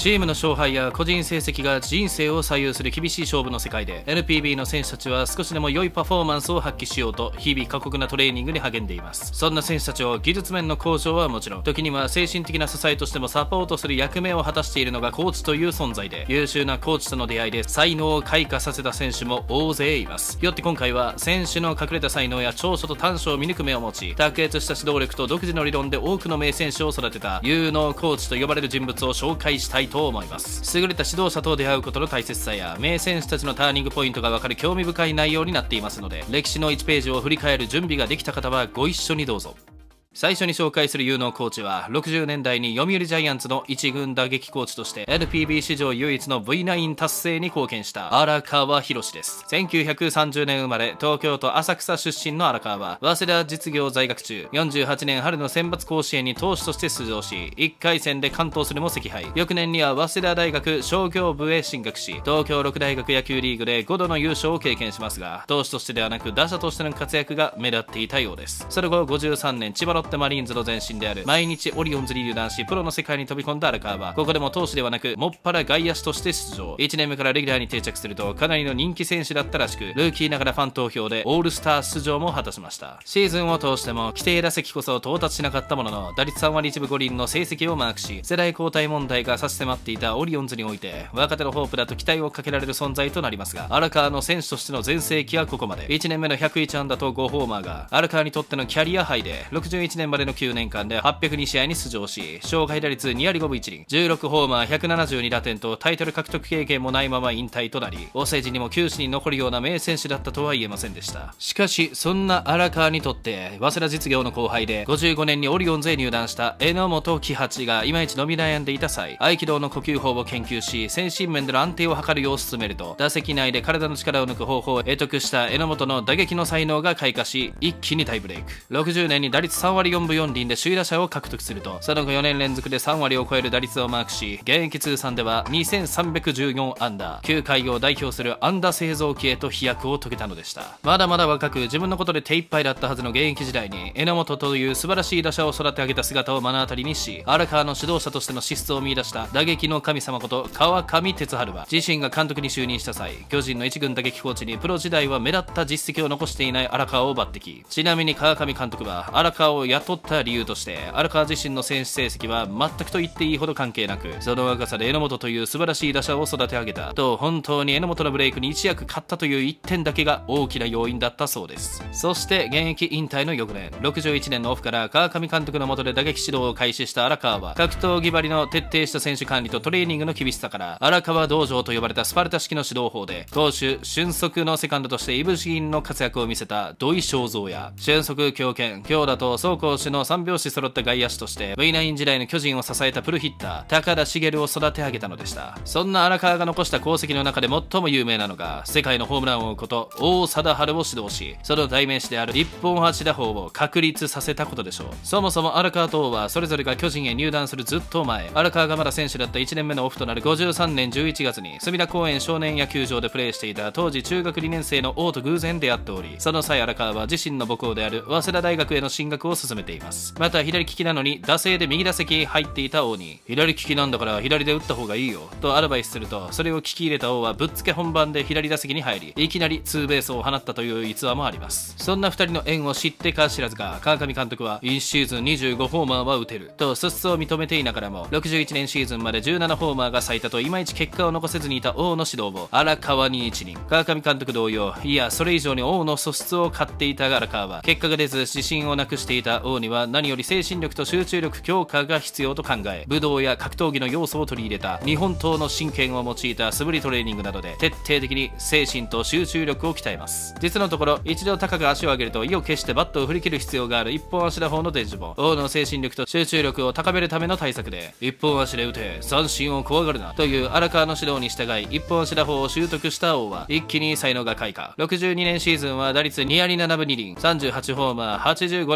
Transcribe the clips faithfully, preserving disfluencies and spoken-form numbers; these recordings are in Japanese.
チームの勝敗や個人成績が人生を左右する厳しい勝負の世界で エヌピービー の選手たちは少しでも良いパフォーマンスを発揮しようと日々過酷なトレーニングに励んでいます。そんな選手たちを技術面の向上はもちろん、時には精神的な支えとしてもサポートする役目を果たしているのがコーチという存在で、優秀なコーチとの出会いで才能を開花させた選手も大勢います。よって今回は選手の隠れた才能や長所と短所を見抜く目を持ち、卓越した指導力と独自の理論で多くの名選手を育てた有能コーチと呼ばれる人物を紹介したいと思います。優れた指導者と出会うことの大切さや名選手たちのターニングポイントが分かる興味深い内容になっていますので、歴史のいちページを振り返る準備ができた方はご一緒にどうぞ。最初に紹介する有能コーチはろくじゅうねんだいに読売ジャイアンツの一軍打撃コーチとして エヌピービー 史上唯一の ブイナイン 達成に貢献した荒川博です。せんきゅうひゃくさんじゅうねん生まれ、東京都浅草出身の荒川は早稲田実業在学中、よんじゅうはちねん春の選抜甲子園に投手として出場し、いっかい戦で完投するも惜敗。翌年には早稲田大学商業部へ進学し、東京六大学野球リーグでごどの優勝を経験しますが、投手としてではなく打者としての活躍が目立っていたようです。その後ごじゅうさんねん千葉ロッテマリーンズの前身である毎日オリオンズに入団し、プロの世界に飛び込んだ荒川はここでも投手ではなくもっぱら外野手として出場。いちねんめからレギュラーに定着するとかなりの人気選手だったらしく、ルーキーながらファン投票でオールスター出場も果たしました。シーズンを通しても規定打席こそ到達しなかったものの、打率さんわりいちぶごりんの成績をマークし、世代交代問題が差し迫っていたオリオンズにおいて若手のホープだと期待をかけられる存在となりますが、荒川の選手としての全盛期はここまで。いちねんめのひゃくいち安打とごホーマーが荒川にとってのキャリアハイで、ろくじゅういちねんまでのきゅうねんかんではっぴゃくに試合に出場し、生涯打率にわりごぶいちりん、じゅうろくホーマーひゃくななじゅうに打点とタイトル獲得経験もないまま引退となり、お世辞にも球史に残るような名選手だったとは言えませんでした。しかしそんな荒川にとって早稲田実業の後輩でごじゅうごねんにオリオンズへ入団した榎本喜八がいまいち伸び悩んでいた際、合気道の呼吸法を研究し、精神面での安定を図るよう進めると、打席内で体の力を抜く方法を得得した榎本の打撃の才能が開花し、一気に大ブレイク。ろくじゅうねんに打率さんわりよんぶよんりんで首位打者を獲得すると、その後よねん連続でさんわりを超える打率をマークし、現役通算ではにせんさんびゃくじゅうよんアンダー、球界を代表する安打製造機へと飛躍を遂げたのでした。まだまだ若く自分のことで手一杯だったはずの現役時代に、榎本という素晴らしい打者を育て上げた姿を目の当たりにし、荒川の指導者としての資質を見出した打撃の神様こと川上哲治は、自身が監督に就任した際、巨人の一軍打撃コーチにプロ時代は目立った実績を残していない荒川を抜擢。ちなみに川上監督は荒川を雇った理由として、荒川自身の選手成績は全くと言っていいほど関係なく、その若さで榎本という素晴らしい打者を育て上げたと、本当に榎本のブレイクに一役買ったという一点だけが大きな要因だったそうです。そして現役引退の翌年、ろくじゅういちねんのオフから川上監督の下で打撃指導を開始した荒川は、格闘技張りの徹底した選手管理とトレーニングの厳しさから荒川道場と呼ばれたスパルタ式の指導法で、攻守俊足のセカンドとしていぶし銀の活躍を見せた土井正三や、俊足強肩強打と走攻守の三拍子揃った外野手として ブイナイン 時代の巨人を支えたプルヒッター高田茂を育て上げたのでした。そんな荒川が残した功績の中で最も有名なのが、世界のホームラン王こと王貞治を指導し、その代名詞である一本足打法を確立させたことでしょう。そもそも荒川と王はそれぞれが巨人へ入団するずっと前、荒川がまだ選手だったいちねんめのオフとなるごじゅうさんねんじゅういちがつに隅田公園少年野球場でプレーしていた当時中学にねん生の王と偶然出会っており、その際荒川は自身の母校である早稲田大学への進学を進めています。また左利きなのに打正で右打席入っていた王に、左利きなんだから左で打った方がいいよとアドバイスすると、それを聞き入れた王はぶっつけ本番で左打席に入り、いきなりツーベースを放ったという逸話もあります。そんなふたりの縁を知ってか知らずか、川上監督はいちシーズンにじゅうごホーマーは打てると素質を認めていながらも、ろくじゅういちねんシーズンまでじゅうななホーマーが最多といまいち結果を残せずにいた王の指導を荒川に一任。川上監督同様、いやそれ以上に王の素質を買っていた荒川は、結果が出ず自信をなくしていた王には何より精神力と集中力強化が必要と考え、武道や格闘技の要素を取り入れた日本刀の真剣を用いた素振りトレーニングなどで徹底的に精神と集中力を鍛えます。実のところ一度高く足を上げると意を決してバットを振り切る必要がある一本足打法の伝授も、王の精神力と集中力を高めるための対策で、一本足で打て三振を怖がるなという荒川の指導に従い、一本足打法を習得した王は一気に才能が開花。ろくじゅうにねんシーズンは打率にわりななぶにりん、さんじゅうはちホーマーはちじゅうご打点とい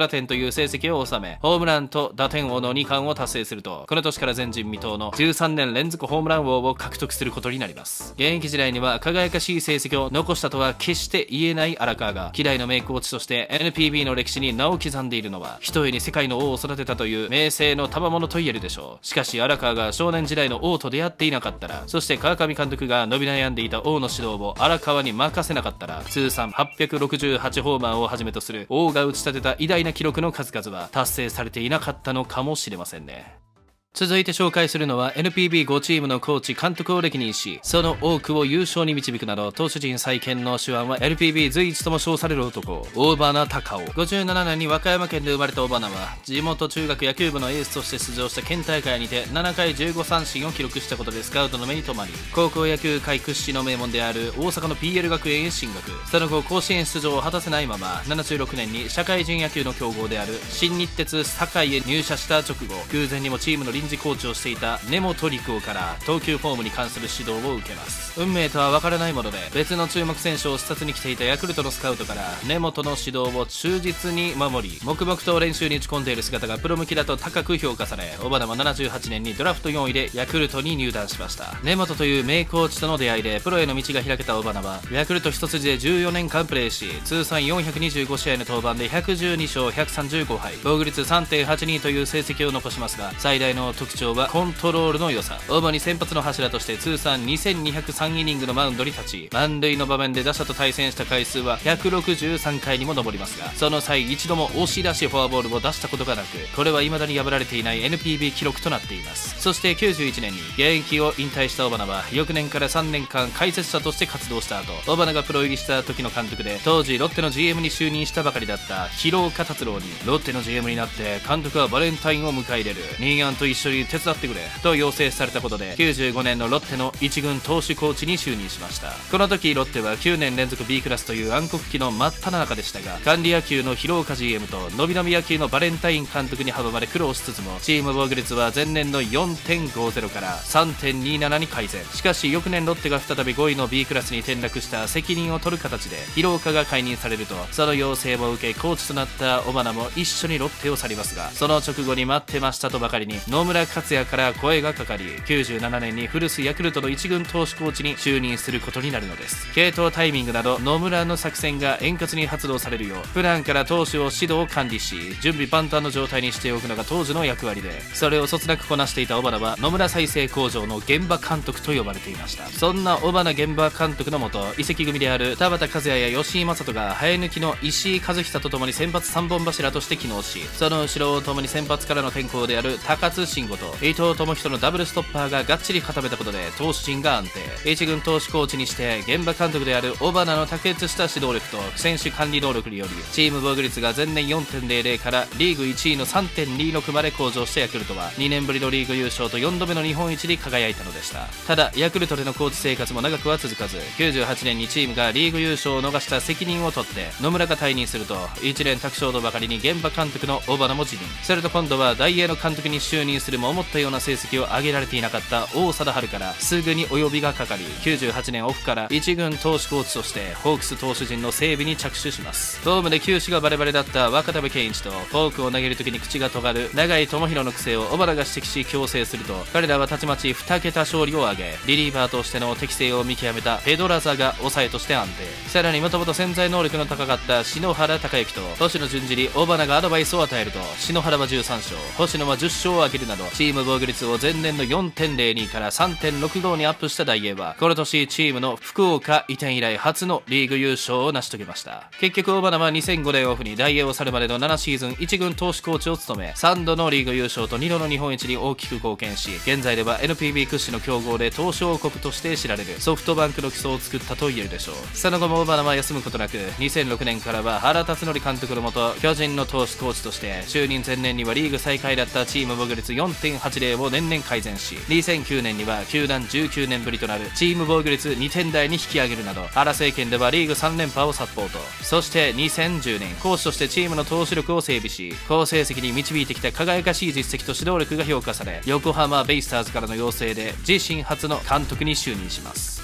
いう成績を収め、ホームランと打点王のに冠を達成すると、この年から前人未到のじゅうさんねん連続ホームラン王を獲得することになります。現役時代には輝かしい成績を残したとは決して言えない荒川が、希代の名コーチとして エヌピービー の歴史に名を刻んでいるのは、ひとえに世界の王を育てたという名声の賜物と言えるでしょう。しかし荒川が少年時代の王と出会っていなかったら、そして川上監督が伸び悩んでいた王の指導を荒川に任せなかったら、通算はっぴゃくろくじゅうはちホーマーをはじめとする王が打ち立てた偉大な記録の数々は達成されていなかったのかもしれませんね。続いて紹介するのは エヌピービーご チームのコーチ監督を歴任し、その多くを優勝に導くなど投手陣再建の手腕は エヌピービー 随一とも称される男、大花隆夫。ごじゅうななねんに和歌山県で生まれた大花は、地元中学野球部のエースとして出場した県大会にてななかいじゅうごさんしんを記録したことでスカウトの目に留まり、高校野球界屈指の名門である大阪の ピーエル 学園へ進学。その後甲子園出場を果たせないままななじゅうろくねんに社会人野球の強豪である新日鉄堺へ入社した直後、偶然にもチームの臨時コーチをしていた根本陸夫から投球フォームに関する指導を受けます。運命とは分からないもので、別の注目選手を視察に来ていたヤクルトのスカウトから根本の指導を忠実に守り、黙々と練習に打ち込んでいる姿がプロ向きだと高く評価され、小花はななじゅうはちねんにドラフトよんいでヤクルトに入団しました。根本という名コーチとの出会いでプロへの道が開けた小花は、ヤクルト一筋でじゅうよねんかんプレーし、通算よんひゃくにじゅうごしあいの登板でひゃくじゅうにしょうひゃくさんじゅうごはい、防御率 さんてんはちに という成績を残しますが、最大の特徴はコントロールの良さ。主に先発の柱として通算にせんにひゃくさんイニングのマウンドに立ち、満塁の場面で打者と対戦した回数はひゃくろくじゅうさんかいにも上りますが、その際一度も押し出しフォアボールを出したことがなく、これは未だに破られていない エヌピービー 記録となっています。そしてきゅうじゅういちねんに現役を引退した小花は、翌年からさんねんかん解説者として活動した後、小花がプロ入りした時の監督で、当時ロッテの ジーエム に就任したばかりだった広岡達郎に、ロッテの ジーエム になって監督はバレンタインを迎え入れる、ニーヤンと一緒に手伝ってくれと要請されたことで、きゅうじゅうごねんのロッテの一軍投手コーチに就任しました。この時ロッテはきゅうねん連続 ビー クラスという暗黒期の真っ只中でしたが、管理野球の広岡 ジーエム とのびのび野球のバレンタイン監督に阻まれ苦労しつつも、チーム防御率は前年の よんてんごゼロ から さんてんにじゅうなな に改善。しかし翌年ロッテが再びごいの ビー クラスに転落した責任を取る形で広岡が解任されると、その要請も受けコーチとなった小花も一緒にロッテを去りますが、その直後に待ってましたとばかりに野村克也から声がかかり、きゅうじゅうななねんに古巣ヤクルトの一軍投手コーチに就任することになるのです。継投タイミングなど野村の作戦が円滑に発動されるよう、普段から投手を指導管理し、準備万端の状態にしておくのが当時の役割で、それをそつなくこなしていた小花は野村再生工場の現場監督と呼ばれていました。そんな小花現場監督のもと、移籍組である田畑和也や吉井正人が生え抜きの石井和久とともに先発さんぼん柱として機能し、その後ろを共に先発からの転向である高津慎吾と伊藤智人のダブルストッパーががっちり固めたことで投手陣が安定。一軍投手コーチにして現場監督である小花の卓越した指導力と選手管理能力により、チーム防御率が前年 よんてんゼロゼロ からリーグいちいの さんてんにじゅうろく まで向上したヤクルトは、にねんぶりのリーグ優勝とよんどめの日本一に輝いたのでした。ただヤクルトでのコーチ生活も長くは続かず、きゅうじゅうはちねんにチームがリーグ優勝を逃した責任を取って野村が退任すると、一連卓勝とばかりに現場監督の小花も辞任。すると今度は大英の監督に就任するも思ったような成績を上げられていなかった王貞治からすぐにお呼びがかかり、きゅうじゅうはちねんオフから一軍投手コーチとしてホークス投手陣の整備に着手します。フォームで球種がバレバレだった若田部健一と、フォークを投げる時に口が尖る永井智弘の癖を小花が指摘し矯正すると、彼らはたちまちにけた勝利を挙げ、リリーバーとしての適性を見極めたペドラザが抑えとして安定。さらにもともと潜在能力の高かった篠原孝之と星野順次に小花がアドバイスを与えると、篠原はじゅうさんしょう、星野はじゅっしょうを挙げるなど、チーム防御率を前年の よんてんゼロに から さんてんろくご にアップした大英は、この年チームの福岡移転以来初のリーグ優勝を成し遂げました。結局小花はにせんごねんオフに大英を去るまでのななシーズン一軍投手コーチを務め、さんどのリーグ優勝とにどの日本一に大きく貢献し、現在では エヌピービー 屈指の強豪で投手王国として知られるソフトバンクの基礎を作ったと言えるでしょう。その後も小花は休むことなく、にせんろくねんからは原辰徳監督のもと巨人の投手コーチとして、就任前年にはリーグ最下位だったチーム防御率 よんてんはちゼロ を年々改善し、にせんきゅうねんには球団じゅうきゅうねんぶりとなるチーム防御率にてん台に引き上げるなど、原政権ではリーグさんれんぱをサポート。そしてにせんじゅうねん、コーチとしてチームの投手力を整備し、好成績に導いてきた輝かしい実績と指導力が評価され、横浜ベイスターズからの要請で自身初の監督に就任します。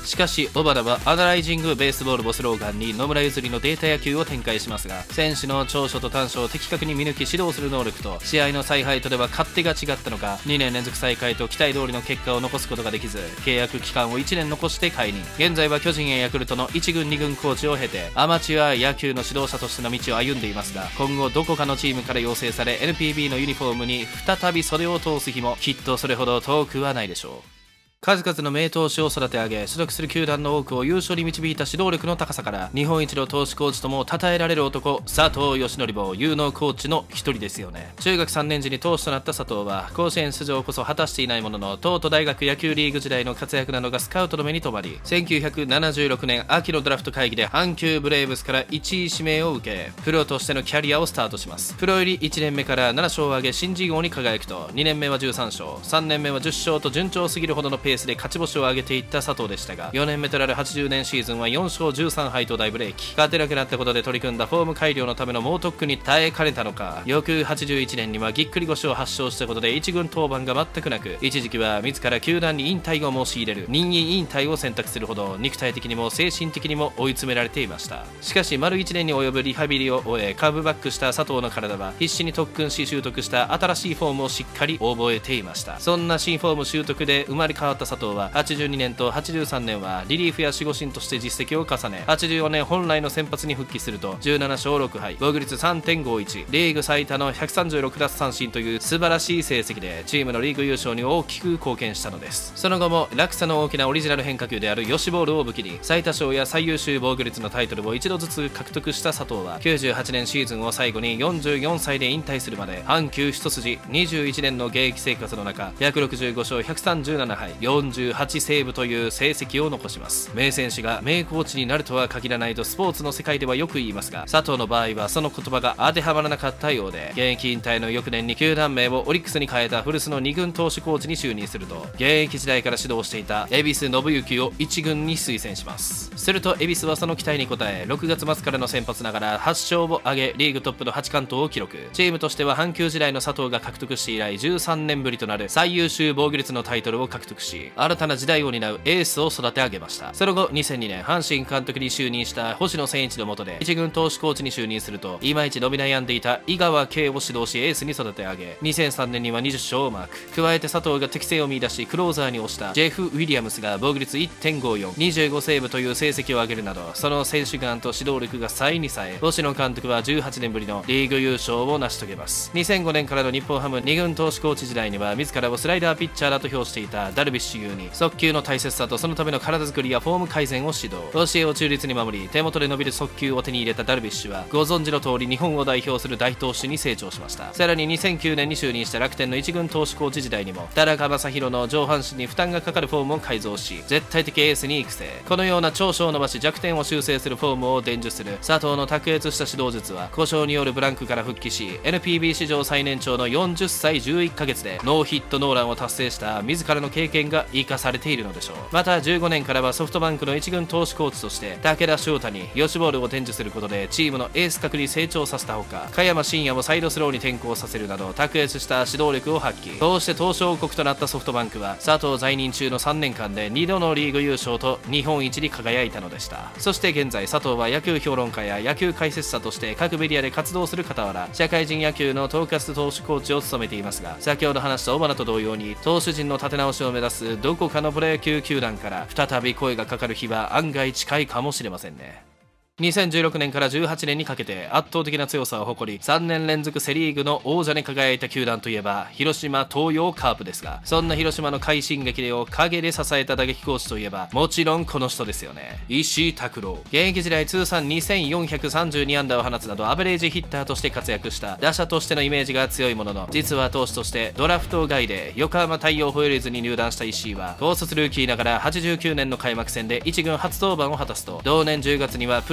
しかし小原はアナライジングベースボールをスローガンに野村譲りのデータ野球を展開しますが、選手の長所と短所を的確に見抜き指導する能力と試合の采配とでは勝手が違ったのか、にねん連続再開と期待通りの結果を残すことができず、契約期間をいちねん残して解任。現在は巨人やヤクルトのいち軍に軍コーチを経てアマチュア野球の指導者としての道を歩んでいますが、今後どこかのチームから要請され エヌピービー のユニフォームに再び袖を通す日もきっとそれほど遠くはないでしょう。数々の名投手を育て上げ、所属する球団の多くを優勝に導いた指導力の高さから日本一の投手コーチとも称えられる男、佐藤義則も有能コーチの一人ですよね。中学さんねん時に投手となった佐藤は甲子園出場こそ果たしていないものの、東都大学野球リーグ時代の活躍などがスカウトの目に留まり、せんきゅうひゃくななじゅうろくねん秋のドラフト会議で阪急ブレーブスからいちい指名を受け、プロとしてのキャリアをスタートします。プロ入りいちねんめからなな勝を挙げ新人王に輝くと、にねんめはじゅうさん勝、さんねんめはじゅっ勝と順調すぎるほどのペースで勝ち星を挙げていった佐藤でしたが、よねんめとなるはちじゅうねんシーズンはよん勝じゅうさん敗と大ブレーキ。勝てなくなったことで取り組んだフォーム改良のための猛特訓に耐えかねたのか、翌はちじゅういちねんにはぎっくり腰を発症したことでいち軍登板が全くなく、一時期は自ら球団に引退を申し入れる任意引退を選択するほど肉体的にも精神的にも追い詰められていました。しかし丸いちねんに及ぶリハビリを終え、カムバックした佐藤の体は必死に特訓し習得した新しいフォームをしっかり覚えていました。そんな新フォーム習得で生まれ変わった佐藤ははちじゅうにねんとはちじゅうさんねんはリリーフや守護神として実績を重ね、はちじゅうよねん本来の先発に復帰するとじゅうなな勝ろく敗、防御率 さんてんごいち、リーグ最多のひゃくさんじゅうろく奪三振という素晴らしい成績でチームのリーグ優勝に大きく貢献したのです。その後も落差の大きなオリジナル変化球であるヨシボールを武器に最多勝や最優秀防御率のタイトルを一度ずつ獲得した佐藤はきゅうじゅうはちねんシーズンを最後によんじゅうよんさいで引退するまで阪急一筋にじゅういちねんの現役生活の中、ひゃくろくじゅうご勝ひゃくさんじゅうなな敗よんじゅうはちセーブという成績を残します。名選手が名コーチになるとは限らないとスポーツの世界ではよく言いますが、佐藤の場合はその言葉が当てはまらなかったようで、現役引退の翌年に球団名をオリックスに変えた古巣のに軍投手コーチに就任すると、現役時代から指導していた恵比寿信之をいち軍に推薦します。すると恵比寿はその期待に応え、ろくがつ末からの先発ながらはち勝を挙げ、リーグトップのはち完投を記録。チームとしては阪急時代の佐藤が獲得して以来じゅうさんねんぶりとなる最優秀防御率のタイトルを獲得し、新たな時代を担うエースを育て上げました。その後にせんにねん阪神監督に就任した星野千一の下でいち軍投手コーチに就任すると、いまいち伸び悩んでいた井川圭を指導しエースに育て上げ、にせんさんねんにはにじゅっ勝をマーク。加えて佐藤が適性を見出しクローザーに推したジェフ・ウィリアムスが防御率 いってんごよん、にじゅうごセーブという成績を上げるなど、その選手眼と指導力が才にさえ、星野監督はじゅうはちねんぶりのリーグ優勝を成し遂げます。にせんごねんからの日本ハムに軍投手コーチ時代には自らをスライダーピッチャーだと評していたダルビッシュ有に速球の大切さとそのための体作りやフォーム改善を指導、教えを忠実に守り手元で伸びる速球を手に入れたダルビッシュはご存知の通り日本を代表する大投手に成長しました。さらににせんきゅうねんに就任した楽天のいち軍投手コーチ時代にも田中将大の上半身に負担がかかるフォームを改造し、絶対的エースに育成。このような長所を伸ばし弱点を修正するフォームを伝授する佐藤の卓越した指導術は、故障によるブランクから復帰し エヌピービー 史上最年長のよんじゅっさいじゅういっかげつでノーヒットノーランを達成した自らの経験が生かされているのでしょう。またじゅうごねんからはソフトバンクのいち軍投手コーチとして武田翔太にヨシボールを伝授することでチームのエース格に成長させたほか、加山真也もサイドスローに転向させるなど卓越した指導力を発揮。こうして投手王国となったソフトバンクは佐藤在任中のさんねんかんでにどのリーグ優勝と日本一に輝いたのでした。そして現在佐藤は野球評論家や野球解説者として各メディアで活動する傍ら、社会人野球の統括投手コーチを務めていますが、先ほど話した小花と同様に投手陣の立て直しを目指すどこかのプロ野球球団から再び声がかかる日は案外近いかもしれませんね。にせんじゅうろくねんからじゅうはちねんにかけて圧倒的な強さを誇りさんねん連続セリーグの王者に輝いた球団といえば広島東洋カープですが、そんな広島の快進撃を陰で支えた打撃コーチといえばもちろんこの人ですよね。石井拓郎。現役時代通算にせんよんひゃくさんじゅうに安打を放つなどアベレージヒッターとして活躍した打者としてのイメージが強いものの、実は投手としてドラフト外で横浜太陽ホエールズに入団した石井は高卒ルーキーながらはちじゅうきゅうねんの開幕戦でいち軍初登板を果たすと、同年じゅうがつにはプロ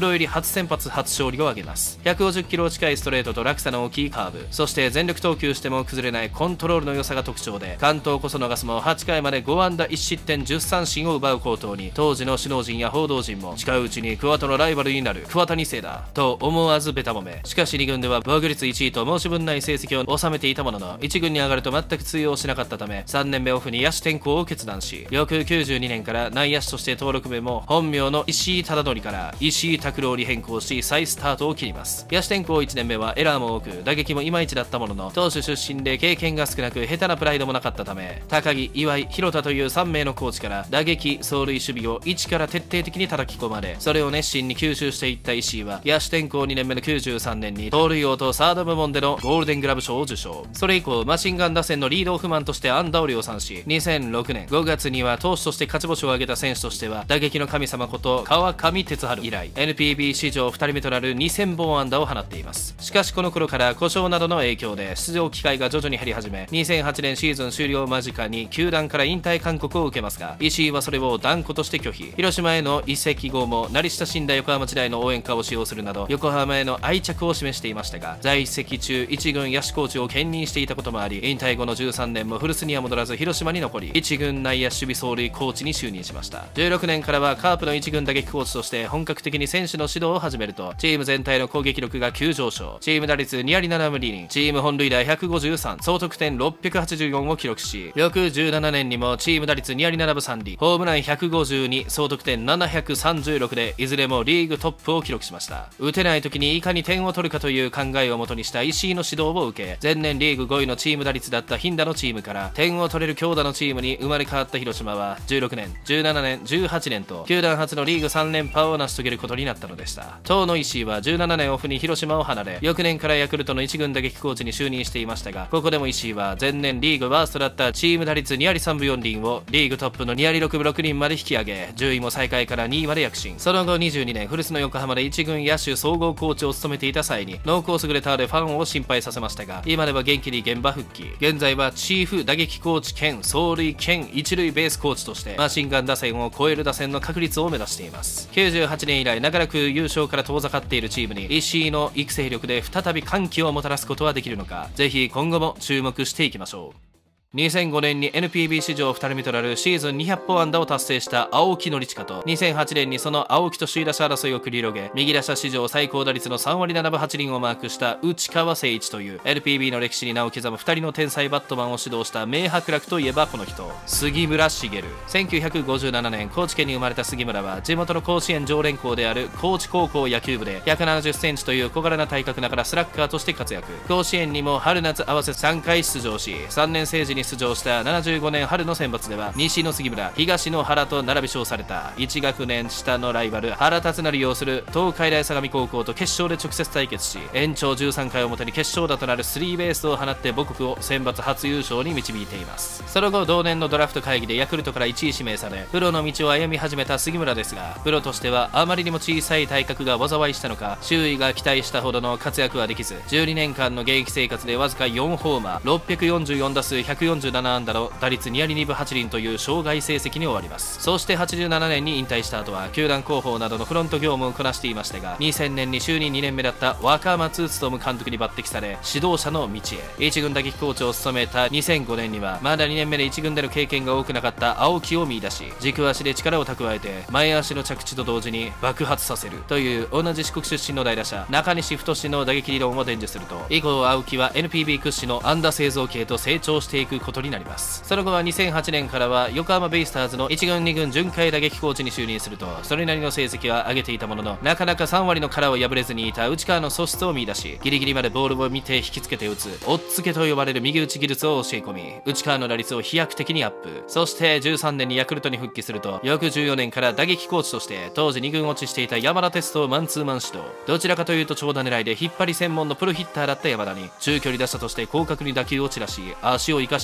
入り初先発初勝利を挙げます。ひゃくごじゅっキロ近いストレートと落差の大きいカーブ、そして全力投球しても崩れないコントロールの良さが特徴で、完投こそ逃すもはちかいまでごあんだいちしってんじゅっさんしんを奪う好投に、当時の首脳陣や報道陣も近いうちに桑田のライバルになる桑田に世だと思わずベタ褒め。しかしに軍では防御率いちいと申し分ない成績を収めていたものの、いち軍に上がると全く通用しなかったため、さんねんめオフに野手転向を決断し、翌きゅうじゅうにねんから内野手として登録名も本名の石井忠則から石井拓郎に変更し、再スタートを切ります。野手転向いちねんめはエラーも多く打撃もいまいちだったものの、投手出身で経験が少なく下手なプライドもなかったため、高木、岩井、広田というさんめいのコーチから打撃走塁守備を一から徹底的に叩き込まれ、それを熱心に吸収していった石井は野手転向にねんめのきゅうじゅうさんねんに盗塁王とサード部門でのゴールデングラブ賞を受賞。それ以降マシンガン打線のリードオフマンとして安打を量産し、にせんろくねんごがつには投手として勝ち星を挙げた選手としては打撃の神様こと川上哲治以来 エヌピービー 史上ふたりめとなるにせんぼん安打を放っています。しかしこの頃から故障などの影響で出場機会が徐々に減り始め、にせんはちねんシーズン終了間近に球団から引退勧告を受けますが、石井はそれを断固として拒否。広島への移籍後も慣れ親しんだ横浜時代の応援歌を使用するなど横浜への愛着を示していましたが、在籍中一軍野手コーチを兼任していたこともあり、引退後のじゅうさんねんも古巣には戻らず広島に残り、一軍内野守備走塁コーチに就任しました。じゅうろくねんからはカープの一軍打撃コーチとして本格的に選手の指導を始めると、チーム全体の攻撃力が急上昇。チーム打率にわりななぶりに、チーム本塁打ひゃくごじゅうさん、総得点ろっぴゃくはちじゅうよんを記録し、翌じゅうななねんにもチーム打率にわりななぶさんり、ホームランひゃくごじゅうに、総得点ななひゃくさんじゅうろくでいずれもリーグトップを記録しました。打てない時にいかに点を取るかという考えをもとにした石井の指導を受け、前年リーグごいのチーム打率だったヒンダのチームから点を取れる強打のチームに生まれ変わった広島は、じゅうろくねん、じゅうななねん、じゅうはちねんと球団初のリーグさんれんぱを成し遂げることになったのでした。当の石井はじゅうななねんオフに広島を離れ、翌年からヤクルトの一軍打撃コーチに就任していましたが、ここでも石井は前年リーグワーストだったチーム打率にわりさんぶよんりんをリーグトップのにわりろくぶろくりんまで引き上げ、じゅういも最下位からにいまで躍進。その後にじゅうにねん古巣の横浜で一軍野手総合コーチを務めていた際に脳梗塞レターでファンを心配させましたが、今では元気に現場復帰。現在はチーフ打撃コーチ兼走塁兼一塁ベースコーチとしてマシンガン打線を超える打線の確率を目指しています。きゅうじゅうはちねん以来長らく優勝から遠ざかっているチームに石井の育成力で再び歓喜をもたらすことはできるのか、ぜひ今後も注目していきましょう。にせんごねんに エヌピービー 史上ふたりめとなるシーズンにひゃっぽん安打を達成した青木宣親と、にせんはちねんにその青木と首位打者争いを繰り広げ、右打者史上最高打率のさんわりななぶはちりんをマークした内川聖一という エヌピービー の歴史に名を刻むふたりの天才バットマンを指導した名伯楽といえばこの人、杉村茂。せんきゅうひゃくごじゅうななねん高知県に生まれた杉村は地元の甲子園常連校である高知高校野球部でひゃくななじゅっセンチという小柄な体格ながらスラッガーとして活躍。甲子園にも春夏合わせさんかい出場し、さんねん生時に出場したななじゅうごねん春の選抜では西の杉村、東の原と並び称されたいち学年下のライバル原辰徳擁する東海大相模高校と決勝で直接対決し、延長じゅうさんかい表に決勝打となるスリーベースを放って母国を選抜初優勝に導いています。その後同年のドラフト会議でヤクルトからいちい指名され、プロの道を歩み始めた杉村ですが、プロとしてはあまりにも小さい体格が災いしたのか、周囲が期待したほどの活躍はできず、じゅうにねんかんの現役生活でわずかよんホーマー、ろっぴゃくよんじゅうよんだすうひゃくよんじゅうななあんだの打率にわりにぶはちりんという生涯成績に終わります。そしてはちじゅうななねんに引退した後は球団広報などのフロント業務をこなしていましたが、にせんねんに就任にねんめだった若松勉監督に抜擢され指導者の道へ。一軍打撃コーチを務めたにせんごねんにはまだにねんめで一軍での経験が多くなかった青木を見出し、軸足で力を蓄えて前足の着地と同時に爆発させるという同じ四国出身の大打者中西太の打撃理論を伝授すると、以降青木は エヌピービー 屈指の安打製造系と成長していくことになります。その後はにせんはちねんからは横浜ベイスターズのいち軍に軍巡回打撃コーチに就任すると、それなりの成績は上げていたものの、なかなかさんわりの殻を破れずにいた内川の素質を見出し、ギリギリまでボールを見て引きつけて打つおっつけと呼ばれる右打ち技術を教え込み、内川の打率を飛躍的にアップ。そしてじゅうさんねんにヤクルトに復帰すると、翌じゅうよねんから打撃コーチとして当時に軍落ちしていた山田哲人をマンツーマン指導。どちらかというと長打狙いで引っ張り専門のプロヒッターだった山田に中距離打者として広角に打球を散らし、足を生かした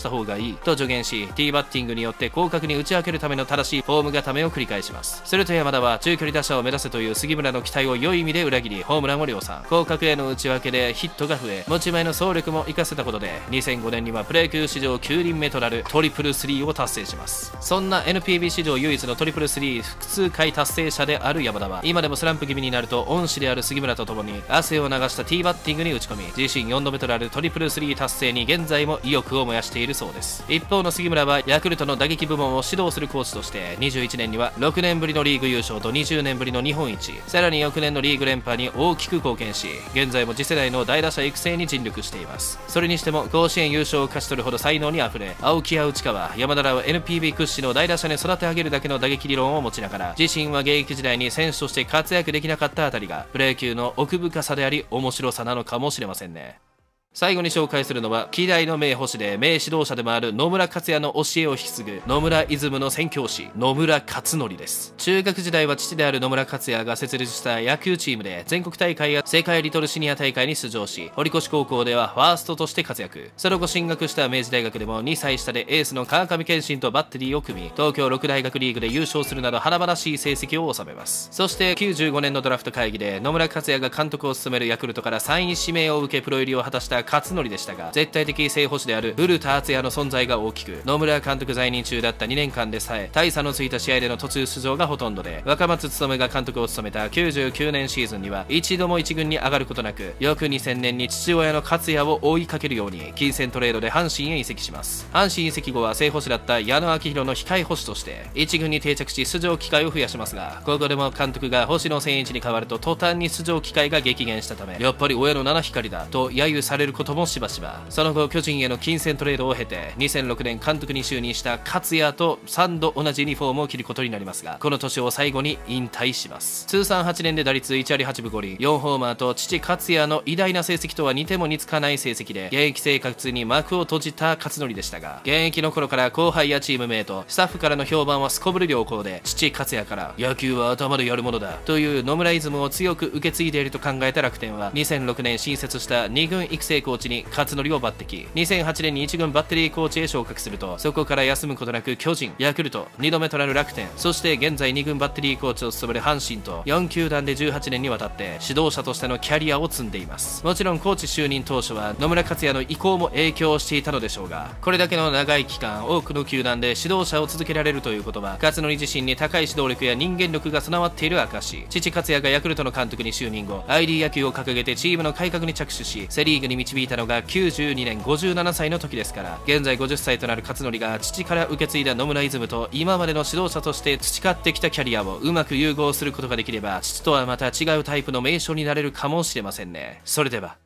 した方がいいと助言し、ティーバッティングによって広角に打ち分けるための正しいフォーム固めを繰り返します。すると山田は中距離打者を目指せという杉村の期待を良い意味で裏切り、ホームランを量産。広角への打ち分けでヒットが増え、持ち前の走力も活かせたことでにせんごねんにはプロ野球史上きゅうにんめとなるトリプルスリーを達成します。そんな エヌピービー 史上唯一のトリプルスリー複数回達成者である山田は、今でもスランプ気味になると恩師である杉村と共に汗を流したティーバッティングに打ち込み、自身よんどめとなるトリプルスリー達成に現在も意欲を燃やしているそうです。一方の杉村はヤクルトの打撃部門を指導するコーチとしてにじゅういちねんにはろくねんぶりのリーグ優勝とにじゅうねんぶりの日本一、さらに翌年のリーグ連覇に大きく貢献し、現在も次世代の大打者育成に尽力しています。それにしても甲子園優勝を勝ち取るほど才能にあふれ、青木や内川、山田らを エヌピービー 屈指の大打者に育て上げるだけの打撃理論を持ちながら、自身は現役時代に選手として活躍できなかったあたりがプロ野球の奥深さであり面白さなのかもしれませんね。最後に紹介するのは希代の名捕手で名指導者でもある野村克也の教えを引き継ぐ野村イズムの宣教師野村克則です。中学時代は父である野村克也が設立した野球チームで全国大会や世界リトルシニア大会に出場し、堀越高校ではファーストとして活躍。その後進学した明治大学でもにさい下でエースの川上憲伸とバッテリーを組み、東京六大学リーグで優勝するなど華々しい成績を収めます。そしてきゅうじゅうごねんのドラフト会議で野村克也が監督を務めるヤクルトからさんい指名を受けプロ入りを果たした勝則でしたが、絶対的正捕手である古田敦也の存在が大きく、野村監督在任中だったにねんかんでさえ大差のついた試合での途中出場がほとんどで、若松勉が監督を務めたきゅうじゅうきゅうねんシーズンには一度も一軍に上がることなく、翌にせんねんに父親の克也を追いかけるように金銭トレードで阪神へ移籍します。阪神移籍後は正捕手だった矢野明宏の控え捕手として一軍に定着し出場機会を増やしますが、ここでも監督が星野千一に代わると途端に出場機会が激減したため、やっぱり親の七光だと揶揄されることもしばしば。その後巨人への金銭トレードを経てにせんろくねん監督に就任した勝也とさんど同じユニフォームを着ることになりますが、この年を最後に引退します。通算はちねんで打率いちわりはちぶごり、よんホーマーと父勝也の偉大な成績とは似ても似つかない成績で現役生活に幕を閉じた勝則でしたが、現役の頃から後輩やチームメイトスタッフからの評判はすこぶる良好で、父勝也から野球は頭でやるものだという野村イズムを強く受け継いでいると考えた楽天はにせんろくねん新設したに軍育成コーチに勝則を抜擢、にせんはちねんにいち軍バッテリーコーチへ昇格すると、そこから休むことなく巨人、ヤクルト、にどめとなる楽天、そして現在に軍バッテリーコーチを務める阪神とよん球団でじゅうはちねんにわたって指導者としてのキャリアを積んでいます。もちろんコーチ就任当初は野村克也の意向も影響していたのでしょうが、これだけの長い期間多くの球団で指導者を続けられるということは勝則自身に高い指導力や人間力が備わっている証。父勝也がヤクルトの監督に就任後 アイディー 野球を掲げてチームの改革に着手し、セリーグに導いたのがきゅうじゅうにねんごじゅうななさいの時ですから、現在ごじゅっさいとなる勝則が父から受け継いだ野村イズムと今までの指導者として培ってきたキャリアをうまく融合することができれば、父とはまた違うタイプの名将になれるかもしれませんね。それでは。